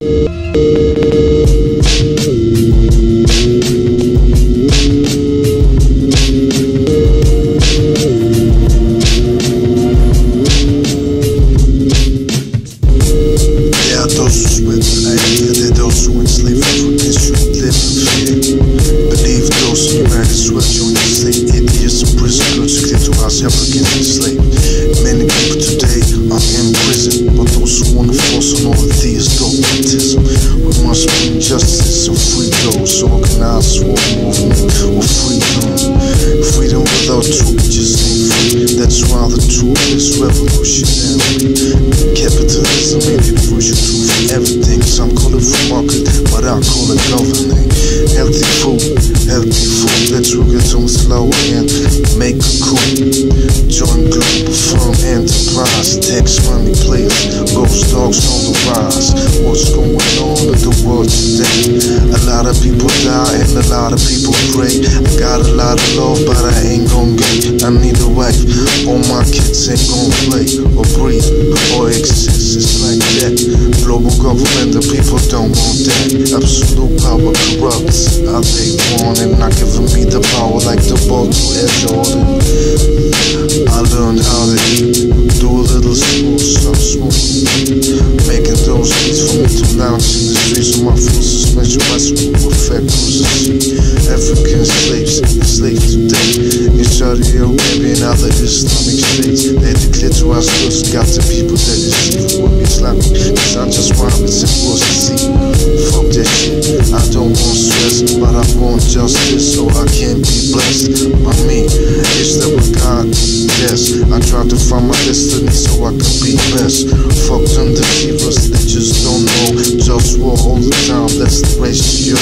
Join Globalfirm enterprise, tax money players, GhostDogz on the rise. What's going on in the world today? A lot of people die and a lot of people pray. I got a lot of love, but I ain't gon' get. I need a wife, all my kids ain't gon' play or breathe or exist. It's like that. Global government, the people don't want that. Absolute power corrupts. Are they wanting? Not giving me the power like the ball to Air Jordan. I learned how to eat, do a little school, stop smoking, making those beats for me to lounge in the streets of my full suspension bicycle with fat cruisers. African slaves, enslaved today in Saudi Arabia and other Islamic states. They declare to us first, got the people that deceive with Islamic. Cause I just rhyme, it's impossible to see. Fuck that shit, I don't want stress, but I want justice, so I can't be blessed by me. Is that what God? Yes, I try to find my destiny so I can be best. Fuck them deceivers, they just don't know. JustWar all the time, that's the ratio.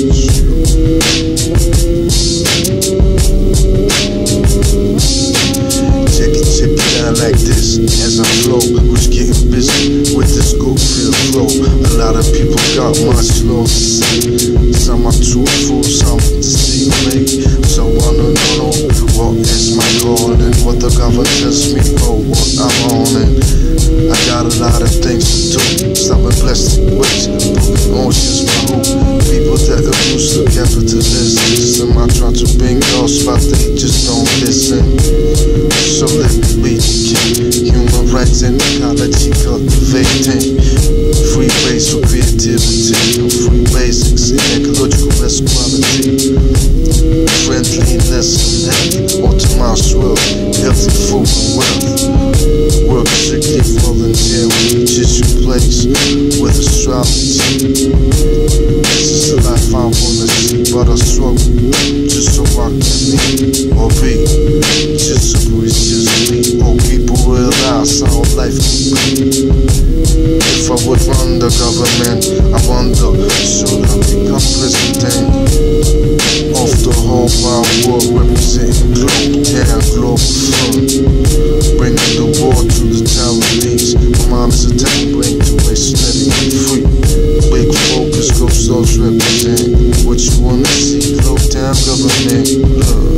Check it out like this as I flow. Who's getting busy with this good feel flow? A lot of people got much love to say. Some are too full, some deceive me. So I wanna know what is my goal and what the government tells me for what I'm on. And I got a lot of things to do. Stop and bless the ways, broken oceans, my hope. People that abuse the capitalist system. I try to bring those, but they just don't listen. So let me be the king. Human rights and ecology cultivating. Free base for creativity and free basics in ecological best quality. Friendliness and health, optimized world, healthy food and wealth. Work strictly volunteer with tissue place with astrology. This is the life I wanna see, but I struggle just so I can live or be. Just so it's just me, or people realize how life can be. If I would run the government, I wonder, should I become president of the whole wide world, representing Globetown, Globalfirm, bringing the war to the Taiwanese. My mom is a tech brain to waste, letting me free. Big focus, GhostDogz represent what you wanna see. Globetown government, love.